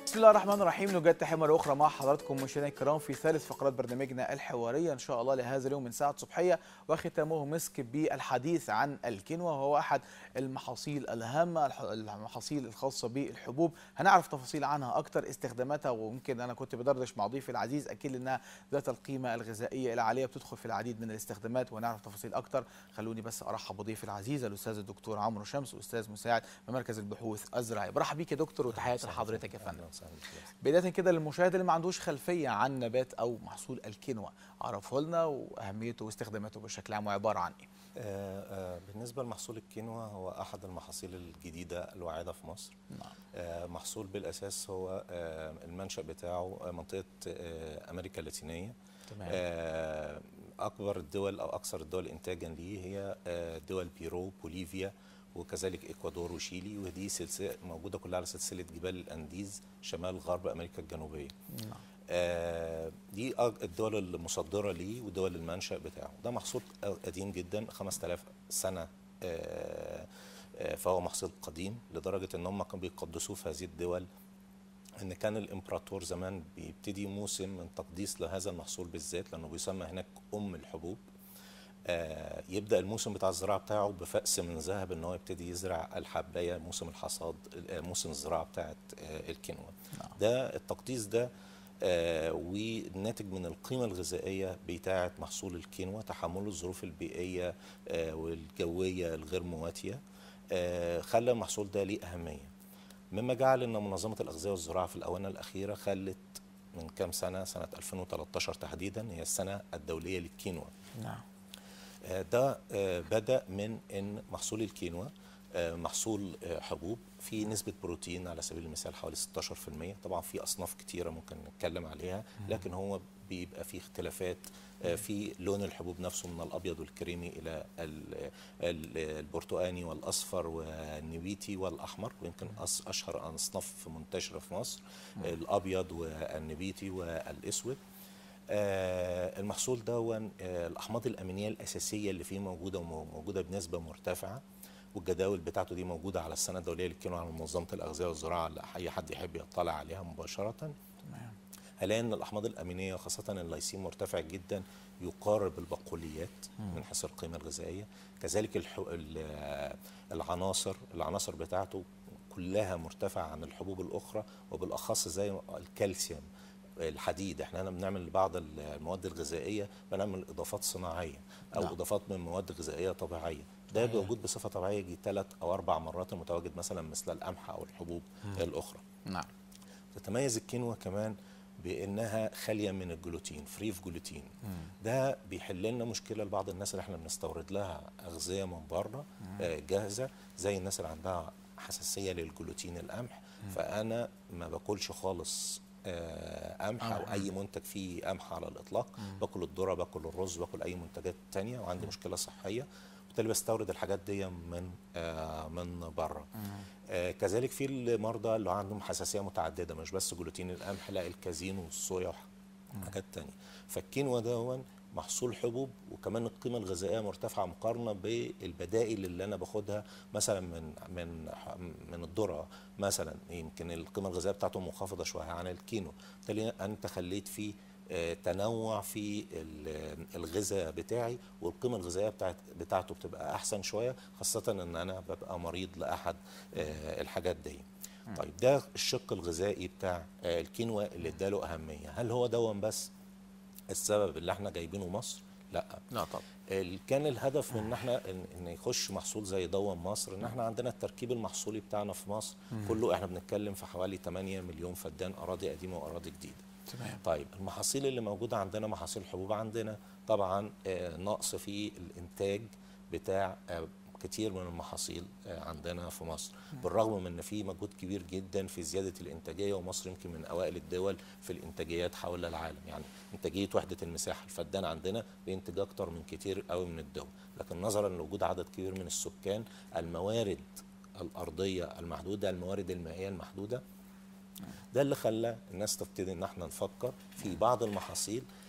بسم الله الرحمن الرحيم. نجد تحية مرة أخرى مع حضراتكم مشاهدينا الكرام في ثالث فقرات برنامجنا الحوارية إن شاء الله لهذا اليوم من ساعة صبحية، وختامه مسك بالحديث عن الكينوا، وهو أحد المحاصيل الهامة، المحاصيل الخاصة بالحبوب. هنعرف تفاصيل عنها أكتر، استخداماتها، ويمكن أنا كنت بدردش مع ضيفي العزيز أكيد إنها ذات القيمة الغذائية العالية، بتدخل في العديد من الاستخدامات، ونعرف تفاصيل أكتر. خلوني بس أرحب بضيفي العزيز الأستاذ الدكتور عمرو شمس، أستاذ مساعد بمركز البحوث الزراعية. برحب بيك يا دكتور وتحياتي لحضرتك يا فندم. بداية كده للمشاهد اللي ما عندوش خلفية عن نبات أو محصول الكينوا، عرفه لنا وأهميته واستخداماته بشكل عام وعبارة عن إيه؟ بالنسبة لمحصول الكينوا هو أحد المحاصيل الجديدة الواعدة في مصر. نعم. محصول بالأساس هو المنشأ بتاعه منطقة أمريكا اللاتينية. تمام. أكبر الدول أو أكثر الدول إنتاجا ليه هي دول بيرو، بوليفيا، وكذلك إكوادور وشيلي، ودي سلسلة موجودة كلها على سلسلة جبال الأنديز شمال غرب أمريكا الجنوبية. نعم. دي الدول المصدرة ليه ودول المنشأ بتاعه. ده محصول قديم جدا 5000 سنة، فهو محصول قديم لدرجة ان هم كانوا بيقدسوه في هذه الدول، ان كان الامبراطور زمان بيبتدي موسم من تقديس لهذا المحصول بالذات لانه بيسمى هناك الحبوب. يبدأ الموسم بتاع الزراعة بتاعه بفأس من ذهب، ان هو يبتدي يزرع الحباية موسم الحصاد، موسم الزراعة بتاعت الكينوا. ده التقديس ده والناتج من القيمة الغذائية بتاعة محصول الكينوا، تحمله الظروف البيئية والجوية الغير مواتية، خلى المحصول ده ليه أهمية، مما جعل أن منظمة الأغذية والزراعة في الآونة الأخيرة خلت من كام سنة 2013 تحديدا هي السنة الدولية للكينوا. نعم. ده بدأ من أن محصول الكينوا محصول حبوب فيه نسبة بروتين على سبيل المثال حوالي 16%. طبعا في أصناف كتيرة ممكن نتكلم عليها، لكن هو بيبقى فيه اختلافات في لون الحبوب نفسه من الأبيض والكريمي إلى البرتقاني والأصفر والنبيتي والأحمر، ويمكن أشهر أصناف منتشرة في مصر الأبيض والنبيتي والأسود. المحصول ده الأحماض الأمينية الأساسية اللي فيه موجودة بنسبة مرتفعة، والجداول بتاعته دي موجودة على السنة الدولية للكينوا على منظمة الأغذية والزراعة اللي أي حد يحب يطلع عليها مباشرة. تمام. هلاقي إن الأحماض الأمينية خاصة اللايسين مرتفع جدا، يقارب البقوليات من حيث القيمة الغذائية. كذلك العناصر بتاعته كلها مرتفعة عن الحبوب الأخرى، وبالأخص زي الكالسيوم، الحديد. احنا هنا بنعمل لبعض المواد الغذائيه بنعمل اضافات صناعيه او اضافات من مواد غذائيه طبيعيه. ده موجود بصفه طبيعيه يجي 3 أو 4 مرات المتواجد مثلا مثل القمح او الحبوب الاخرى. نعم. تتميز الكينوا كمان بانها خاليه من الجلوتين، فري في جلوتين. ده بيحل لنا مشكله لبعض الناس اللي احنا بنستورد لها اغذيه من بره جاهزه، زي الناس اللي عندها حساسيه للجلوتين القمح. فانا ما باكلش خالص قمح او اي منتج فيه قمح على الاطلاق. باكل الذره، باكل الرز، باكل اي منتجات تانية، وعندي مشكله صحيه، وبالتالي بستورد الحاجات دي من بره. كذلك في المرضى اللي عندهم حساسيه متعدده، مش بس جلوتين القمح، لا الكازين والصويا وحاجات تانية. فالكينوا ده محصول حبوب، وكمان القيمه الغذائيه مرتفعه مقارنه بالبدائل اللي انا باخدها مثلا من الذره مثلا، يمكن القيمه الغذائيه بتاعته منخفضه شويه عن الكينوا. بالتالي انت خليت فيه تنوع في الغذاء بتاعي، والقيمه الغذائيه بتاعته بتبقى احسن شويه، خاصه ان انا ببقى مريض لاحد الحاجات دي. طيب ده الشق الغذائي بتاع الكينوا اللي اداله اهميه. هل هو دون بس السبب اللي احنا جايبينه مصر؟ لا طبعا. كان الهدف من ان يخش محصول زي دون مصر، ان احنا عندنا التركيب المحصولي بتاعنا في مصر كله، احنا بنتكلم في حوالي 8 مليون فدان اراضي قديمه واراضي جديده. تمام. طيب المحاصيل اللي موجوده عندنا محاصيل حبوب، عندنا طبعا نقص في الانتاج بتاع كتير من المحاصيل عندنا في مصر، بالرغم من ان في مجهود كبير جدا في زياده الانتاجيه، ومصر يمكن من اوائل الدول في الانتاجيات حول العالم. يعني انتاجيه وحده المساحه الفدان عندنا بينتج اكتر من كتير قوي من الدول، لكن نظرا لوجود عدد كبير من السكان، الموارد الارضيه المحدوده، الموارد المائيه المحدوده، ده اللي خلى الناس تبتدي ان احنا نفكر في بعض المحاصيل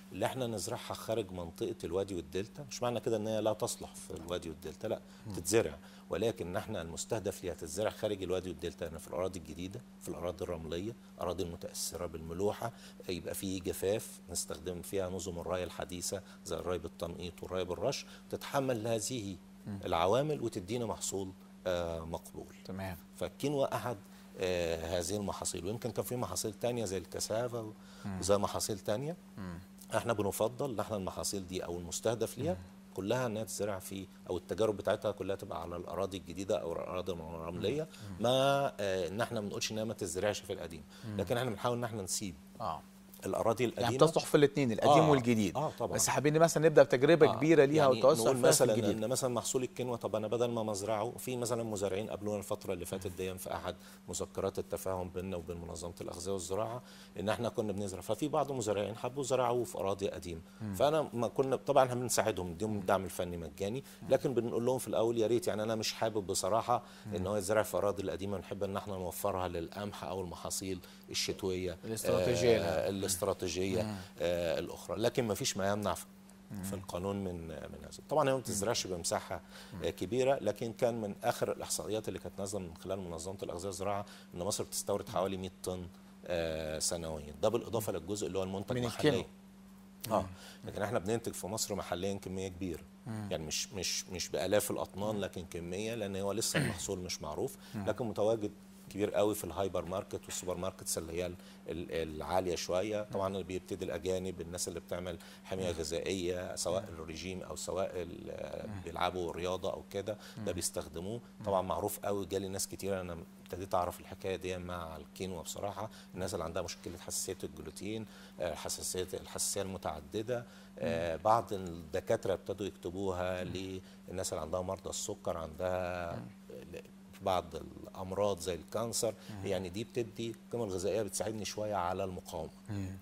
اللي احنا نزرعها خارج منطقه الوادي والدلتا، مش معنى كده ان هي لا تصلح في الوادي والدلتا، لا تتزرع، ولكن احنا المستهدف ليها تتزرع خارج الوادي والدلتا، يعني في الاراضي الجديده، في الاراضي الرمليه، اراضي المتاثره بالملوحه، يبقى في جفاف نستخدم فيها نظم الري الحديثه زي الري بالتنقيط والري بالرش، تتحمل هذه العوامل وتدينا محصول مقبول. تمام. فالكينوا احد هذه المحاصيل، ويمكن كان في محاصيل تانية زي الكسافه وزي محاصيل تانية. احنا بنفضل ان احنا المحاصيل دي او المستهدف ليها كلها انها تزرع في، او التجارب بتاعتها كلها تبقى على الاراضي الجديده او الاراضي الرمليه، ما ان احنا ما بنقولش انها ما تزرعش في القديم، لكن احنا بنحاول ان احنا نسيب الاراضي القديمه، يعني بتصلح في الاثنين القديم والجديد. طبعا. بس حابين مثلا نبدا بتجربه كبيره ليها يعني وتوسع نقول فيها مثلا في الجديد. ان مثلا محصول الكينوا، طب انا بدل ما مزرعه، في مثلا مزارعين قبلونا الفتره اللي فاتت دي في احد مذكرات التفاهم بيننا وبين منظمه الاغذيه والزراعه ان احنا كنا بنزرع، ففي بعض المزارعين حبوا زرعوه في اراضي قديمه، فانا ما كنا طبعا احنا بنساعدهم، نديهم الدعم الفني مجاني، لكن بنقول لهم في الاول يا ريت، يعني انا مش حابب بصراحه ان هو يزرع في اراضي القديمه، نحب ان احنا نوفرها للقمح او المحاصيل الشتويه الاستراتيجيه الاخرى، لكن ما فيش ما يمنع في القانون من هذا. طبعا هي ما بتزرعش بمساحه كبيره، لكن كان من اخر الاحصائيات اللي كانت نازله من خلال منظمه الاغذيه والزراعه ان مصر بتستورد حوالي 100 طن سنويا، ده بالاضافه للجزء اللي هو المنتج محليا. لكن احنا بننتج في مصر محليا كميه كبيره، يعني مش بالاف الاطنان، لكن كميه، لان هو لسه المحصول مش معروف، لكن متواجد كبير قوي في الهايبر ماركت والسوبر ماركتس اللي هي العاليه شويه. طبعا بيبتدي الاجانب، الناس اللي بتعمل حميه غذائيه سواء الرجيم او سواء بيلعبوا رياضه او كده، ده بيستخدموه. طبعا معروف قوي، جالي ناس كتير، انا ابتديت اعرف الحكايه دي مع الكينوا بصراحه، الناس اللي عندها مشكله حساسيه الجلوتين، الحساسيه المتعدده، بعض الدكاتره ابتدوا يكتبوها للناس اللي عندها مرضى السكر، عندها بعض الامراض زي الكانسر، يعني دي بتدي القيمه الغذائيه بتساعدني شويه على المقاومه.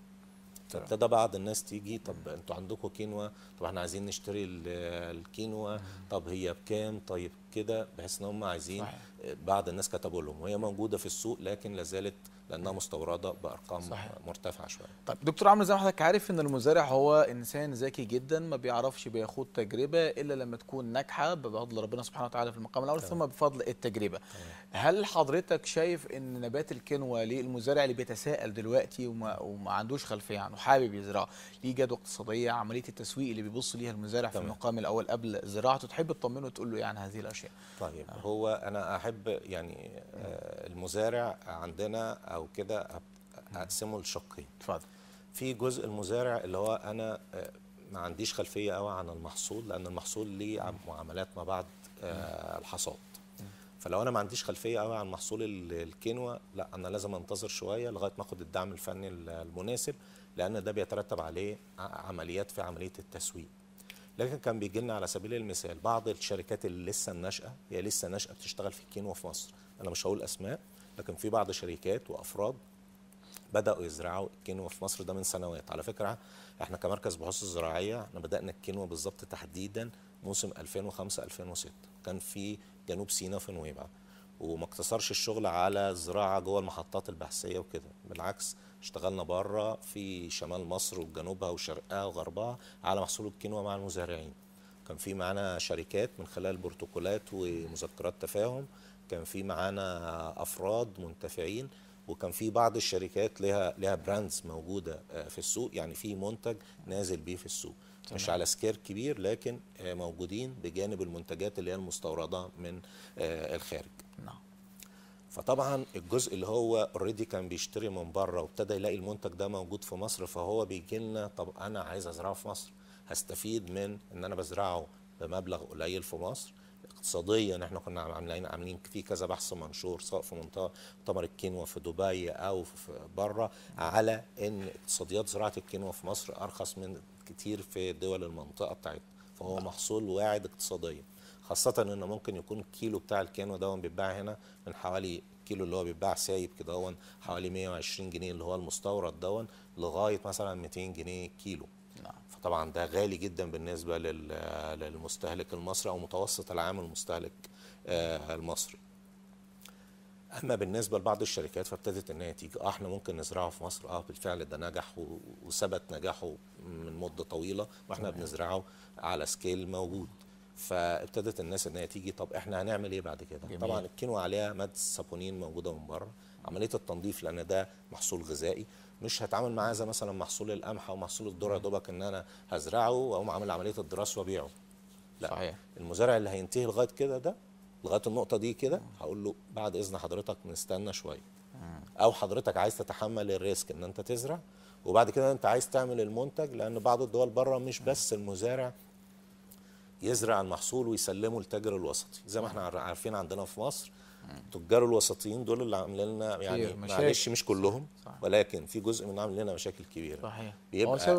فابتدى بعض الناس تيجي، طب انتوا عندكم كينوا، طب احنا عايزين نشتري الكينوا، طب هي بكام، طيب كده، بحيث ان هم عايزين. بعض الناس كتبوا لهم، وهي موجوده في السوق لكن لازالت لانها مستورده بارقام مرتفعه شويه. طيب دكتور عمرو، زي ما حضرتك عارف ان المزارع هو انسان ذكي جدا، ما بيعرفش بياخد تجربه الا لما تكون ناجحه بفضل ربنا سبحانه وتعالى في المقام الاول، ثم بفضل التجربه. هل حضرتك شايف ان نبات الكينوا للمزارع اللي بيتساءل دلوقتي وما عندوش خلفيه عنه وحابب يزرعه، ليه جدوى اقتصاديه، عمليه التسويق اللي بيبص ليها المزارع في المقام الاول قبل زراعته، تحب تطمنه وتقول له يعني هذه الاشياء؟ طيب هو انا احب يعني المزارع عندنا او كده اقسمه لشقين. اتفضل. في جزء المزارع اللي هو انا ما عنديش خلفيه قوي عن المحصول، لان المحصول ليه معاملات ما بعد الحصاد. فلو انا ما عنديش خلفيه قوي عن محصول الكينوا، لا انا لازم انتظر شويه لغايه ما اخد الدعم الفني المناسب، لان ده بيترتب عليه عمليات في عمليه التسويق. لكن كان بيجي لنا على سبيل المثال بعض الشركات اللي لسه الناشئه، هي لسه ناشئه بتشتغل في الكينوا في مصر، انا مش هقول اسماء، لكن في بعض شركات وافراد بداوا يزرعوا الكينوا في مصر ده من سنوات. على فكره احنا كمركز بحوث الزراعيه احنا بدانا الكينوا بالظبط تحديدا موسم 2005 2006، كان في جنوب سيناء في نويبع، وما اقتصرش الشغل على الزراعه جوه المحطات البحثيه وكده، بالعكس اشتغلنا بره في شمال مصر وجنوبها وشرقها وغربها على محصول الكينوا مع المزارعين. كان في معانا شركات من خلال بروتوكولات ومذكرات تفاهم، كان في معانا افراد منتفعين، وكان في بعض الشركات لها براندز موجوده في السوق، يعني في منتج نازل بيه في السوق مش على سكير كبير، لكن موجودين بجانب المنتجات اللي هي المستورده من الخارج. فطبعا الجزء اللي هو اوريدي كان بيشتري من بره وابتدى يلاقي المنتج ده موجود في مصر، فهو بيجي لنا طب انا عايز ازرعه في مصر، هستفيد من ان انا بزرعه بمبلغ قليل في مصر. اقتصاديا احنا كنا عاملين في كذا بحث منشور سواء في مؤتمر الكينوا في دبي او في بره، على ان اقتصاديات زراعه الكينوا في مصر ارخص من كتير في دول المنطقه بتاعتنا، فهو محصول واعد اقتصاديا، خاصه ان ممكن يكون الكيلو بتاع الكينوا ده بيتباع هنا من حوالي كيلو اللي هو بيتباع سايب كده حوالي 120 جنيه اللي هو المستورد لغايه مثلا 200 جنيه كيلو. فطبعا ده غالي جدا بالنسبه للمستهلك المصري او متوسط العام المستهلك المصري. اما بالنسبه لبعض الشركات فابتدت ان هي تيجي احنا ممكن نزرعه في مصر، بالفعل ده نجح وثبت نجاحه من مده طويله، واحنا بنزرعه على سكيل موجود. فابتدت الناس ان هي تيجي، طب احنا هنعمل ايه بعد كده؟ جميل. طبعا الكينوا عليها ماده السابونين موجوده من بره، عمليه التنظيف لان ده محصول غذائي مش هتعامل معاه زي مثلا محصول القمح او محصول الذره يا دوبك ان انا هزرعه واقوم عامل عمليه الدراسه وابيعه. لا، صحيح. المزارع اللي هينتهي لغايه كده ده، لغايه النقطه دي كده، هقول له بعد اذن حضرتك نستنى شويه، او حضرتك عايز تتحمل الريسك ان انت تزرع وبعد كده انت عايز تعمل المنتج، لان بعض الدول بره مش بس المزارع يزرع المحصول ويسلمه للتاجر الوسطي زي ما احنا عارفين عندنا في مصر. التجار الوسطيين دول اللي عاملين لنا يعني معلش مش كلهم، ولكن في جزء منهم عامل لنا مشاكل كبيره. صحيح. بيبقى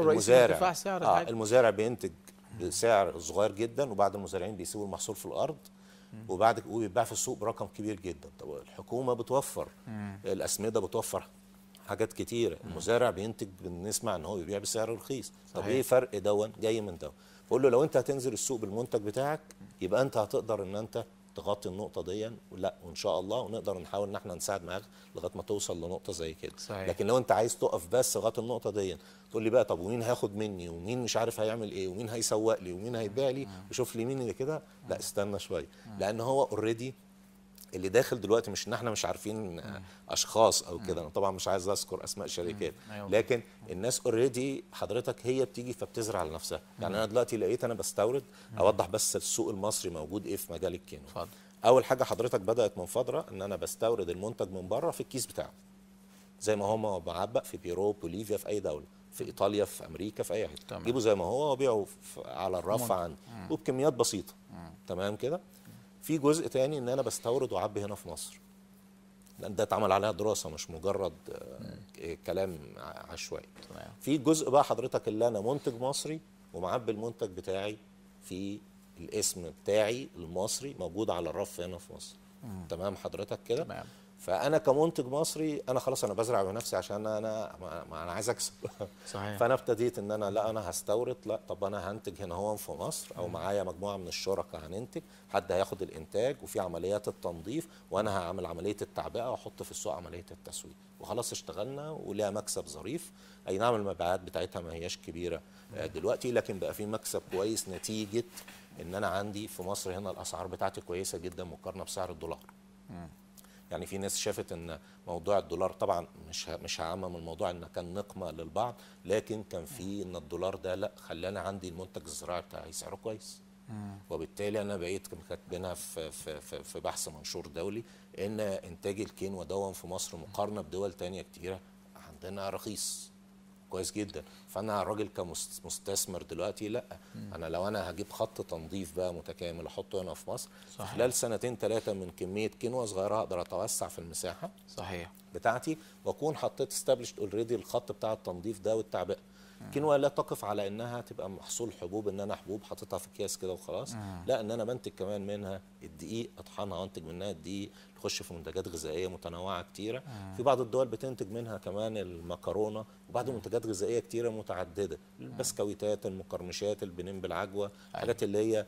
المزارع بينتج بسعر صغير جدا، وبعض المزارعين بيسيبوا المحصول في الارض وبيتباع في السوق برقم كبير جدا. طب الحكومه بتوفر الاسمده، بتوفر حاجات كتيره، المزارع بينتج بنسمع ان هو بيبيع بسعر رخيص. طب ايه فرق دون جاي من ده؟ بقول له لو انت هتنزل السوق بالمنتج بتاعك يبقى انت هتقدر ان انت تغطي النقطه دي، لا وان شاء الله ونقدر نحاول ان احنا نساعد معاك لغايه ما توصل لنقطه زي كده. صحيح. لكن لو انت عايز تقف بس لغايه النقطه دي تقول لي بقى طب ومين هياخد مني ومين مش عارف هيعمل ايه ومين هيسوق لي ومين هيبيع لي وشوف لي مين اللي كده، لا استنى شويه، لان هو اوريدي اللي داخل دلوقتي مش ان احنا مش عارفين اشخاص او كده، انا طبعا مش عايز اذكر اسماء شركات، لكن الناس اوريدي حضرتك هي بتيجي فبتزرع لنفسها. يعني انا دلوقتي لقيت انا بستورد، اوضح بس السوق المصري موجود ايه في مجال الكينو. اول حاجه حضرتك بدات من فتره ان انا بستورد المنتج من بره في الكيس بتاعه زي ما هو معبأ في بيرو، بوليفيا، في اي دوله، في ايطاليا، في امريكا، في اي حته، جيبه زي ما هو وبيعه على الرف عندي وبكميات بسيطه. تمام كده. في جزء تاني ان انا بستورد واعبي هنا في مصر، لان ده اتعمل عليها دراسه مش مجرد كلام عشوائي. في جزء بقى حضرتك اللي انا منتج مصري ومعبي المنتج بتاعي في الاسم بتاعي المصري موجود على الرف هنا في مصر. تمام حضرتك كده. تمام. فانا كمنتج مصري انا خلاص انا بزرع بنفسي عشان انا عايز اكسب. صحيح. فانا ابتديت ان انا لا انا هستورد، لا طب انا هنتج هنا هو في مصر او معايا مجموعه من الشركاء هننتج، حد هياخد الانتاج وفي عمليات التنظيف وانا هعمل عمليه التعبئه واحط في السوق عمليه التسويق، وخلاص اشتغلنا وليها مكسب ظريف. اي نعم المبيعات بتاعتها ما هياش كبيره دلوقتي، لكن بقى في مكسب كويس نتيجه ان انا عندي في مصر هنا الاسعار بتاعتي كويسه جدا مقارنه بسعر الدولار. يعني في ناس شافت ان موضوع الدولار طبعا مش هعمم الموضوع ان كان نقمه للبعض، لكن كان في ان الدولار ده لا خلاني عندي المنتج الزراعي بتاعي سعره كويس. وبالتالي انا بقيت كاتبينها في بحث منشور دولي ان انتاج الكينوا دون في مصر مقارنه بدول تانية كتيره عندنا رخيص كويس جدا. فانا راجل كمستثمر دلوقتي لا انا لو انا هجيب خط تنظيف بقى متكامل احطه هنا في مصر، صحيح، خلال سنتين ثلاثه من كميه كينوا صغيره اقدر اتوسع في المساحه صحيح بتاعتي واكون حطيت استابلشت اوريدي الخط بتاع التنظيف ده والتعبئه. كينوا لا تقف على انها تبقى محصول حبوب ان انا حبوب حاططها في اكياس كده وخلاص، لا ان انا بنتج كمان منها الدقيق اطحنها وانتج منها الدقيق تخش في منتجات غذائيه متنوعه كتيره. في بعض الدول بتنتج منها كمان المكرونه وبعض منتجات غذائيه كتيره متعدده، البسكويتات، المقرمشات، البنين بالعجوه، الحاجات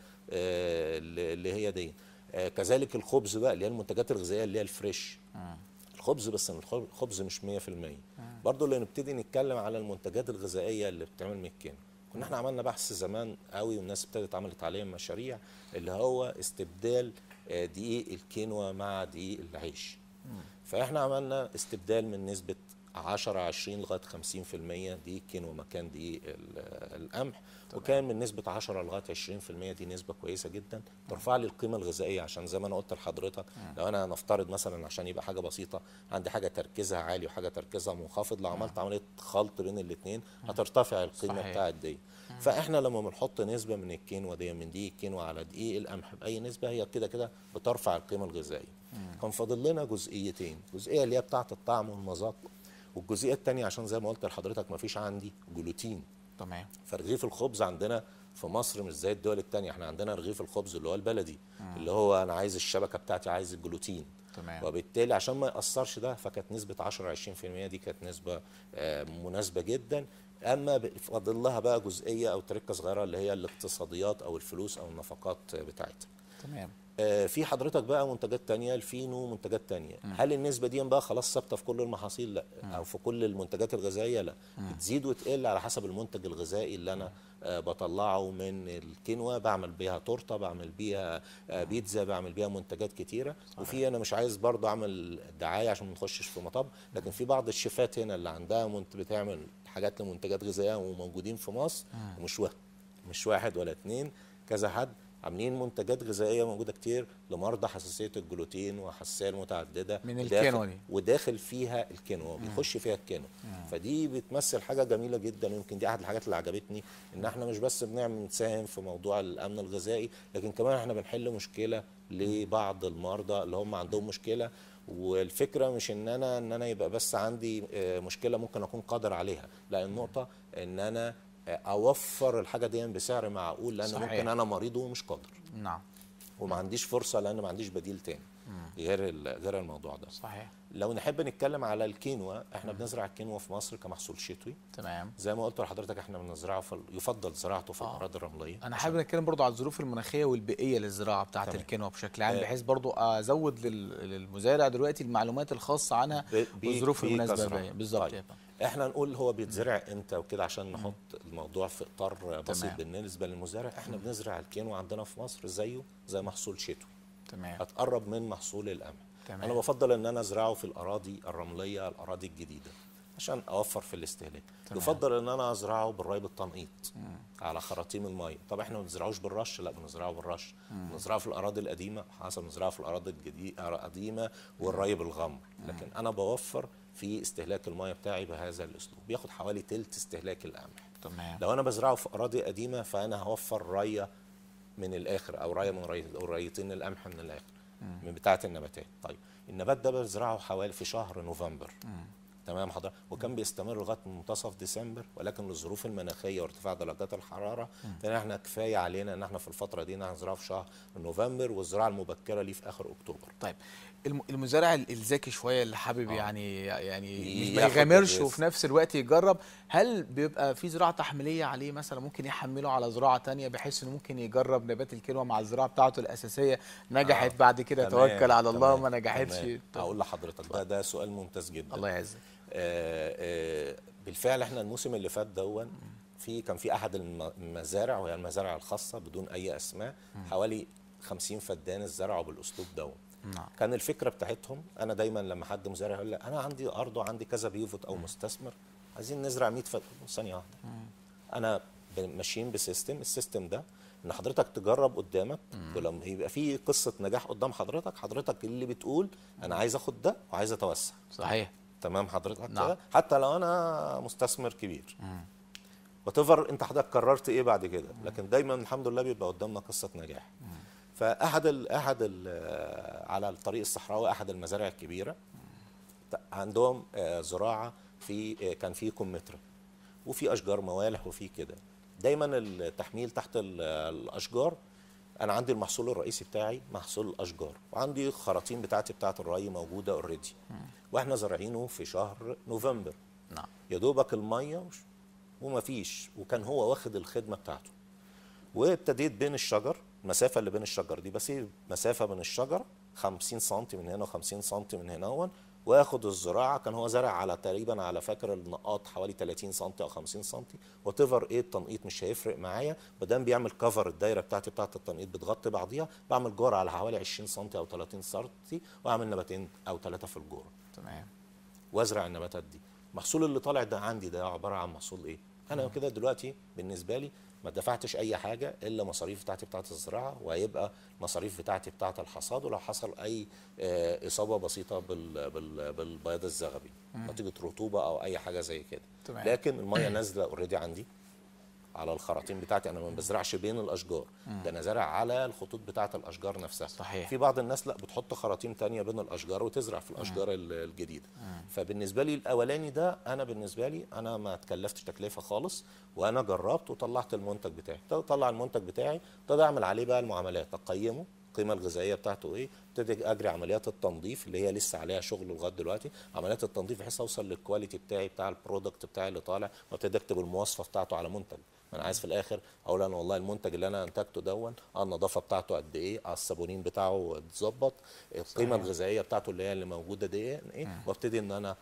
اللي هي دي. كذلك الخبز بقى اللي هي المنتجات الغذائيه اللي هي الفريش، الخبز، بس الخبز مش 100%. برضه اللي نبتدي نتكلم على المنتجات الغذائيه اللي بتتعمل من الكينوا، كنا احنا عملنا بحث زمان قوي والناس ابتدت عملت عليه مشاريع اللي هو استبدال دقيق الكينوا مع دقيق العيش. فاحنا عملنا استبدال من نسبه 10 20 لغايه 50% دقيق كينوا مكان دقيق القمح، وكان من نسبه 10 لغايه 20%. دي نسبه كويسه جدا ترفع لي القيمه الغذائيه، عشان زي ما انا قلت لحضرتك لو انا نفترض مثلا عشان يبقى حاجه بسيطه عندي حاجه تركيزها عالي وحاجه تركيزها منخفض، لو عملت عمليه خلط بين الاثنين هترتفع القيمه بتاعت دي. فاحنا لما بنحط نسبه من الكينوا دي من دقيق الكينوا على دقيق القمح باي نسبه هي كده كده بترفع القيمه الغذائيه. كان فاضل لنا جزئيتين، جزئيه اللي هي بتاعه الطعم والمذاق، والجزئيه الثانيه عشان زي ما قلت لحضرتك ما فيش عندي جلوتين. تمام. فرغيف الخبز عندنا في مصر مش زي الدول الثانيه، احنا عندنا رغيف الخبز اللي هو البلدي اللي هو انا عايز الشبكه بتاعتي عايز الجلوتين. تمام. وبالتالي عشان ما ياثرش ده فكانت نسبه 10 20% دي كانت نسبه مناسبه جدا. اما فاضل لها بقى جزئيه او تركه صغيره اللي هي الاقتصاديات او الفلوس او النفقات بتاعتها. تمام. في حضرتك بقى منتجات تانية، الفينو منتجات تانية. هل النسبة دي بقى خلاص ثابتة في كل المحاصيل؟ لا. أو في كل المنتجات الغذائية؟ لا. بتزيد وتقل على حسب المنتج الغذائي اللي أنا بطلعه من الكينوا. بعمل بيها تورتة، بعمل بيها بيتزا، بعمل بيها منتجات كتيرة. وفي أنا مش عايز برضو أعمل دعاية عشان ما نخشش في مطب، لكن في بعض الشيفات هنا اللي عندها بتعمل حاجات لمنتجات غذائية وموجودين في مصر. مش واحد ولا اتنين، كذا حد عاملين منتجات غذائيه موجوده كتير لمرضى حساسيه الجلوتين وحساسيه المتعدده من الكينوا دي، وداخل فيها الكينوا، بيخش فيها الكينوا. فدي بتمثل حاجه جميله جدا، ويمكن دي احد الحاجات اللي عجبتني، ان احنا مش بس بنساهم في موضوع الامن الغذائي، لكن كمان احنا بنحل مشكله لبعض المرضى اللي هم عندهم مشكله. والفكره مش ان انا يبقى بس عندي مشكله ممكن اكون قادر عليها، لا، النقطه ان انا اوفر الحاجه دي بسعر معقول، لان صحيح. ممكن انا مريض ومش قادر. نعم. وما عنديش فرصه، لان ما عنديش بديل تاني غير الموضوع ده. صحيح. لو نحب نتكلم على الكينوا، احنا بنزرع الكينوا في مصر كمحصول شتوي. تمام. زي ما قلت لحضرتك احنا بنزرعه يفضل زراعته في الاراضي الرمليه. انا حابب نتكلم برضو على الظروف المناخيه والبيئيه للزراعه بتاعه الكينوا بشكل عام، بحيث برضو ازود للمزارع دلوقتي المعلومات الخاصه عنها والظروف المناسبه. بالظبط. طيب. احنا نقول هو بيتزرع امتى وكده عشان نحط الموضوع في اطار بسيط بالنسبه للمزارع. احنا بنزرع الكينوا عندنا في مصر زيه زي محصول شتوي. تمام. هتقرب من محصول القمح. تمام. انا بفضل ان انا ازرعه في الاراضي الرمليه، الاراضي الجديده، عشان اوفر في الاستهلاك. يفضل ان انا ازرعه بالري بالتنقيط على خراطيم الميه. طب احنا ما بنزرعوش بالرش؟ لا، بنزرعه بالرش. بنزرعه في الاراضي القديمه، حسب بنزرعه في الاراضي القديمه والري بالغمر. لكن انا بوفر في استهلاك الميه بتاعي بهذا الاسلوب. بياخد حوالي تلت استهلاك القمح. تمام. لو انا بزرعه في اراضي قديمه فانا هوفر ريه من الاخر، او ريه من ريتين القمح من الاخر من بتاعه النباتات. طيب النبات ده بزرعه حوالي في شهر نوفمبر. تمام حضرتك. وكان بيستمر لغايه منتصف ديسمبر، ولكن للظروف المناخيه وارتفاع درجات الحراره فاحنا كفايه علينا ان احنا في الفتره دي نزرعه في شهر نوفمبر، والزراعه المبكره ليه في اخر اكتوبر. طيب المزارع الذكي شويه اللي حابب يعني ما يغامرش وفي نفس الوقت يجرب، هل بيبقى في زراعه تحميليه عليه مثلا ممكن يحمله على زراعه تانية، بحيث انه ممكن يجرب نبات الكينوا مع الزراعه بتاعته الاساسيه، نجحت بعد كده توكل على الله، ما نجحتش؟ اقول لحضرتك ده سؤال ممتاز جدا. الله يعزك. بالفعل احنا الموسم اللي فات كان في احد المزارع، وهي المزارع الخاصه بدون اي اسماء، حوالي 50 فدان اتزرعوا بالاسلوب نعم. كان الفكره بتاعتهم، انا دايما لما حد مزارع يقول لي انا عندي ارض وعندي كذا بيفوت او مستثمر عايزين نزرع 100 فدان، ثانيه واحده. انا ماشيين بسيستم، السيستم ده ان حضرتك تجرب قدامك، ولما يبقى في قصه نجاح قدام حضرتك اللي بتقول انا عايز اخد ده وعايز اتوسع. صحيح. تمام حضرتك. نعم. حتى لو انا مستثمر كبير وتفر انت حضرتك قررت ايه بعد كده، لكن دايما الحمد لله بيبقى قدامنا قصه نجاح. فاحد على الطريق الصحراوي احد المزارع الكبيره عندهم زراعه كان في كمثرى وفي اشجار موالح وفي كده. دايما التحميل تحت الاشجار، انا عندي المحصول الرئيسي بتاعي محصول الاشجار، وعندي خراطيم بتاعت الري موجوده اوريدي، واحنا زارعينه في شهر نوفمبر. نعم. يا دوبك الميه وما فيش، وكان هو واخد الخدمه بتاعته. وابتديت بين الشجر، المسافه اللي بين الشجر دي بسيب مسافه بين الشجر 50 سم من هنا و50 سم من هنا، واخد الزراعه. كان هو زارع على تقريبا على فاكر النقاط حوالي 30 سم او 50 سم، وتفر ايه التنقيط مش هيفرق معايا ما دام بيعمل كفر. الدايره بتاعت التنقيط بتغطي بعضيها، بعمل جوره على حوالي 20 سم او 30 سم، واعمل نباتين او 3 في الجوره. تمام. وازرع النباتات دي. المحصول اللي طالع ده عندي ده عباره عن محصول ايه؟ انا كده دلوقتي بالنسبه لي ما دفعتش اي حاجه الا مصاريف بتاعت الزراعه، وهيبقى مصاريف بتاعت الحصاد، ولو حصل اي اصابه بسيطه بالبياض الزغبي نتيجه رطوبه او اي حاجه زي كده. تمام. لكن الميه نازله اوريدي عندي على الخراطيم بتاعتي، انا ما بزرعش بين الاشجار، ده انا زارع على الخطوط بتاعت الاشجار نفسها. صحيح. في بعض الناس لا بتحط خراطيم تانية بين الاشجار وتزرع في الاشجار الجديده. فبالنسبه لي الاولاني ده، انا بالنسبه لي انا ما تكلفتش تكلفه خالص، وانا جربت وطلعت المنتج بتاعي. طلع المنتج بتاعي ابتدي اعمل عليه بقى المعاملات، اقيمه القيمه الغذائيه بتاعته ايه، ابتدي اجري عمليات التنظيف اللي هي لسه عليها شغل لغايه دلوقتي، عمليات التنظيف بحيث اوصل للكواليتي بتاعي بتاع البرودكت بتاعي اللي طالع، وابتدي اكتب المواصفه بتاعته على منتج. انا عايز في الاخر اقول انا والله المنتج اللي انا انتجته النظافه بتاعته قد ايه، الصابونين بتاعه اتظبط، القيمه الغذائيه بتاعته اللي موجوده دي ايه، وابتدي ان انا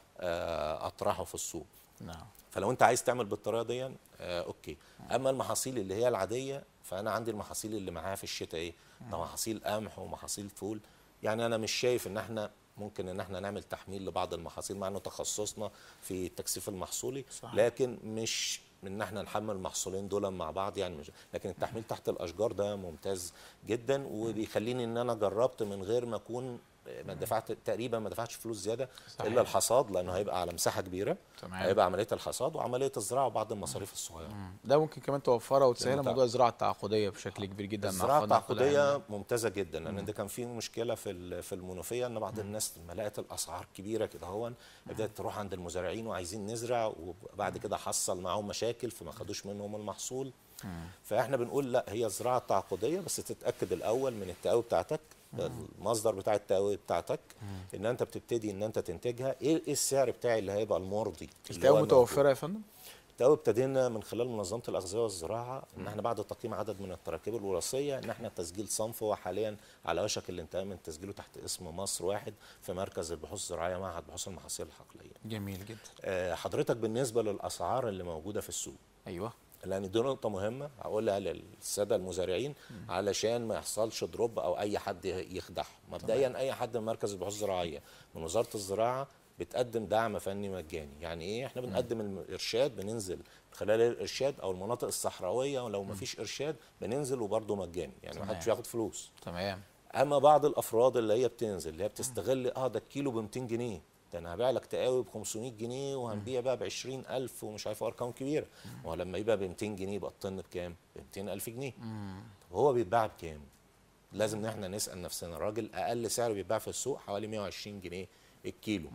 اطرحه في السوق. نعم. فلو انت عايز تعمل بالطريقه دي اوكي. اما المحاصيل اللي هي العاديه، فانا عندي المحاصيل اللي معاها في الشتاء ايه، ده محاصيل قمح ومحاصيل فول. يعني انا مش شايف ان احنا ممكن ان احنا نعمل تحميل لبعض المحاصيل مع انه تخصصنا في التكثيف المحصولي، صحيح. لكن مش ان احنا نحمل المحصولين دول مع بعض يعني، مش لكن التحميل تحت الاشجار ده ممتاز جدا، وبيخليني ان انا جربت من غير ما اكون ما دفعت تقريبا، ما دفعتش فلوس زياده. صحيح. الا الحصاد لانه هيبقى على مساحه كبيره. تمام. هيبقى عمليه الحصاد وعمليه الزراعه وبعض المصاريف الصغيره. ده ممكن كمان توفرها وتسهلها لأن موضوع الزراعه التعاقديه بشكل كبير جدا مع الزراعه اخواننا التعاقديه ممتازه جدا، لان ده كان في مشكله في المنوفيه ان بعض الناس لما لقت الاسعار كبيره كده بدات تروح عند المزارعين وعايزين نزرع، وبعد كده حصل معاهم مشاكل فما خدوش منهم المحصول. فاحنا بنقول لا، هي الزراعه التعاقديه بس تتاكد الاول من التقاوي بتاعتك، المصدر بتاع التقاوي بتاعتك، ان انت بتبتدي ان انت تنتجها، ايه السعر بتاعي اللي هيبقى المرضي. التقاوي متوفره يا فندم؟ التقاوي ابتدينا من خلال منظمه الاغذيه والزراعه ان احنا بعد تقييم عدد من التراكيب الوراثيه ان احنا تسجيل صنف، هو حاليا على وشك الانتهاء من تسجيله تحت اسم مصر واحد في مركز البحوث الزراعيه معهد بحوث المحاصيل الحقليه. جميل جدا. حضرتك بالنسبه للاسعار اللي موجوده في السوق، ايوه، لان دي نقطه مهمه هقولها للساده المزارعين علشان ما يحصلش دروب او اي حد يخدعهم. مبدئيا اي حد من مركز البحوث الزراعيه من وزاره الزراعه بتقدم دعم فني مجاني. يعني ايه؟ احنا بنقدم الارشاد، بننزل خلال الارشاد او المناطق الصحراويه، ولو ما فيش ارشاد بننزل وبرده مجاني، يعني ما حدش بياخد فلوس. تمام. اما بعض الافراد اللي هي بتنزل اللي هي بتستغل ده الكيلو ب 200 جنيه، ده انا هبيع لك تقاوي ب 500 جنيه وهنبيع بقى ب 20,000 ومش عارف ارقام كبيره. ولما يبقى ب 200 جنيه يبقى الطن بكام؟ ب 200,000 جنيه. طب هو بيتباع بكام؟ لازم ان احنا نسال نفسنا. الراجل اقل سعر بيتباع في السوق حوالي 120 جنيه الكيلو.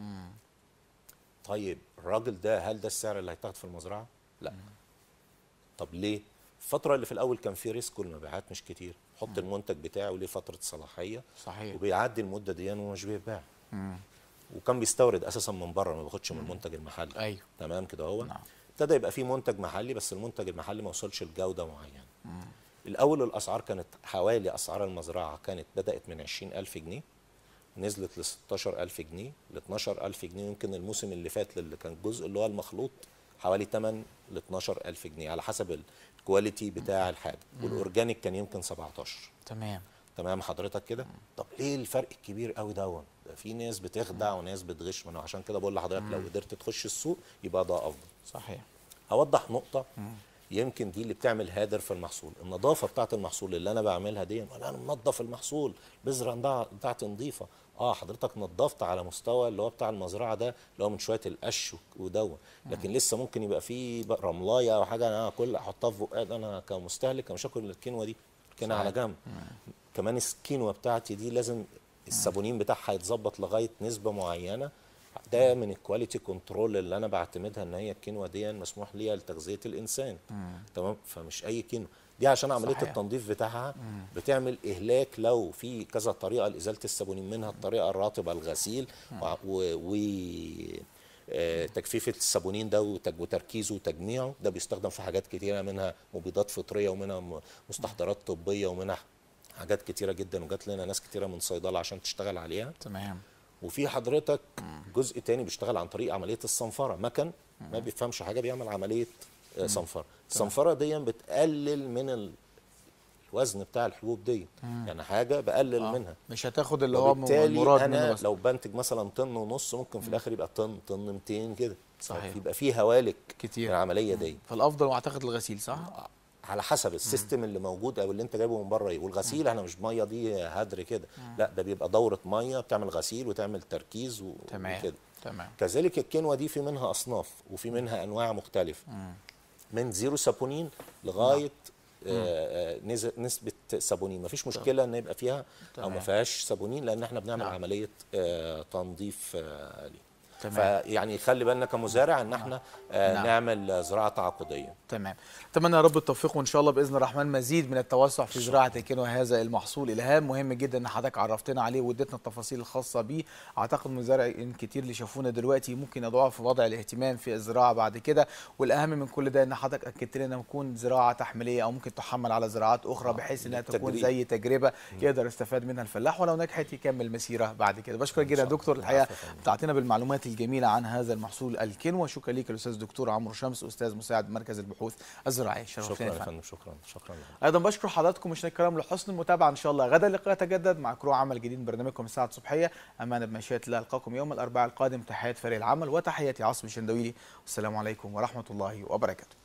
طيب الراجل ده هل ده السعر اللي هيتاخد في المزرعه؟ لا. طب ليه؟ الفترة اللي في الأول كان في ريسك والمبيعات مش كتير، حط المنتج بتاعه ليه فترة صلاحية. صحيح. وبيعدي المدة دي ومش بيتباع. وكان بيستورد أساسا من بره، ما بياخدش من المنتج المحلي. ايوه. تمام كده هو. نعم. ابتدى يبقى في منتج محلي، بس المنتج المحلي ما وصلش لجودة معينة. الأول الأسعار كانت حوالي، أسعار المزرعة كانت بدأت من 20,000 جنيه نزلت ل 16,000 جنيه ل 12,000 جنيه. يمكن الموسم اللي فات اللي كان الجزء اللي هو المخلوط حوالي 8 ل 12,000 جنيه على حسب الكواليتي بتاع الحاجه. والاورجانيك كان يمكن 17. تمام حضرتك كده. طب ليه الفرق الكبير قوي ده في ناس بتخدع وناس بتغش منه. عشان كده بقول لحضرتك لو قدرت تخش السوق يبقى ده افضل. صحيح. اوضح نقطه يمكن دي اللي بتعمل هادر في المحصول. النظافه بتاعت المحصول اللي انا بعملها دي، انا منظف المحصول، البذره بتاعتي نظيفه. حضرتك نظفت على مستوى اللي هو بتاع المزرعه ده اللي هو من شويه القش لكن لسه ممكن يبقى فيه رملايه او حاجه انا احطها في بقى. انا كمستهلك مش هاكل الكينوا دي، كينوا على جنب. كمان الكينوا بتاعتي دي لازم الصابونين بتاعها يتظبط لغايه نسبه معينه. ده من الكواليتي كنترول اللي انا بعتمدها، ان هي الكينوا دي مسموح ليها لتغذيه الانسان. تمام. فمش اي كينوا دي عشان عمليه صحيح. التنظيف بتاعها بتعمل اهلاك. لو في كذا طريقه لازاله الصابونين، منها الطريقه الرطبه الغسيل تجفيف الصابونين ده وتركيزه وتجميعه. ده بيستخدم في حاجات كتيره، منها مبيدات فطريه ومنها مستحضرات طبيه ومنها حاجات كتيره جدا، وجات لنا ناس كتيره من صيدله عشان تشتغل عليها. تمام. وفي حضرتك جزء تاني بيشتغل عن طريق عمليه الصنفره. مكن ما بيفهمش حاجه بيعمل عمليه صنفره. الصنفره دي بتقلل من الوزن بتاع الحبوب دي. يعني حاجه بقلل منها، مش هتاخد اللي هو المراد منه. انا لو بنتج مثلا طن ونص ممكن في الاخر يبقى طن 200 كده. صحيح. يبقى فيه هوالك كتير العمليه دي. فالافضل واعتقد الغسيل، صح؟ على حسب السيستم اللي موجود او اللي انت جايبه من بره. والغسيل احنا مش ميه دي هدر كده، لا ده بيبقى دوره ميه بتعمل غسيل وتعمل تركيز وكده. تمام. كذلك الكينوا دي في منها اصناف وفي منها انواع مختلفه، من زيرو سابونين لغايه نسبه سابونين. مفيش مشكله ان يبقى فيها او ما فيهاش سابونين، لان احنا بنعمل عمليه تنظيف ليه. فيعني خلي بالنا كمزارع ان احنا نعمل زراعه تعاقديه. تمام. اتمنى يا رب التوفيق، وان شاء الله باذن الرحمن مزيد من التوسع في زراعه الكينوا. هذا المحصول الهام مهم جدا ان حضرتك عرفتنا عليه واديتنا التفاصيل الخاصه بيه. اعتقد مزارعين كتير اللي شافونا دلوقتي ممكن يضعوا في وضع الاهتمام في الزراعه بعد كده، والاهم من كل ده ان حضرتك اكدت لنا تكون زراعه تحميليه او ممكن تحمل على زراعات اخرى بحيث انها تكون زي تجربه يقدر يستفاد منها الفلاح، ولو نجحت يكمل مسيره بعد كده. بشكرك جدا يا دكتور، الحقيقه بتعطينا بالمعلومات الجميله عن هذا المحصول الكينوا. شكرا ليك الاستاذ دكتور عمرو شمس، استاذ مساعد مركز البحوث الزراعيه. شكرا يا فندم. شكرا. ايضا بشكر حضراتكم مشاهدينا الكرام لحسن المتابعه. ان شاء الله غدا اللقاء يتجدد مع كرو عمل جديد من برنامجكم الساعه الصبحيه. امانه بمشيئه الله القاكم يوم الاربعاء القادم. تحيات فريق العمل وتحياتي عاصم الشندويلي، والسلام عليكم ورحمه الله وبركاته.